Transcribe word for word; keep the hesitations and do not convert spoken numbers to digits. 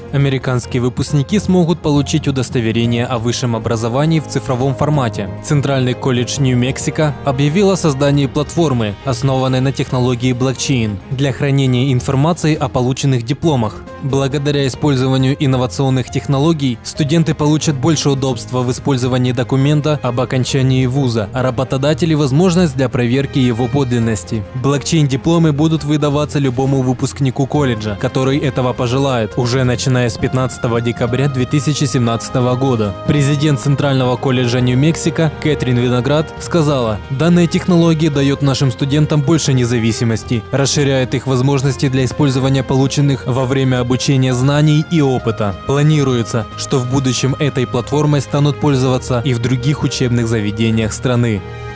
Американские выпускники смогут получить удостоверение о высшем образовании в цифровом формате. Центральный колледж Нью-Мексико объявил о создании платформы, основанной на технологии блокчейн, для хранения информации о полученных дипломах. Благодаря использованию инновационных технологий студенты получат больше удобства в использовании документа об окончании вуза, а работодатели – возможность для проверки его подлинности. Блокчейн-дипломы будут выдаваться любому выпускнику колледжа, который этого пожелает, уже начиная с пятнадцатого декабря две тысячи семнадцатого года. Президент Центрального колледжа Нью-Мексико Кэтрин Виноград сказала: «Данная технология дает нашим студентам больше независимости, расширяет их возможности для использования полученных во время обучения знаний и опыта. Планируется, что в будущем этой платформой станут пользоваться и в других учебных заведениях страны».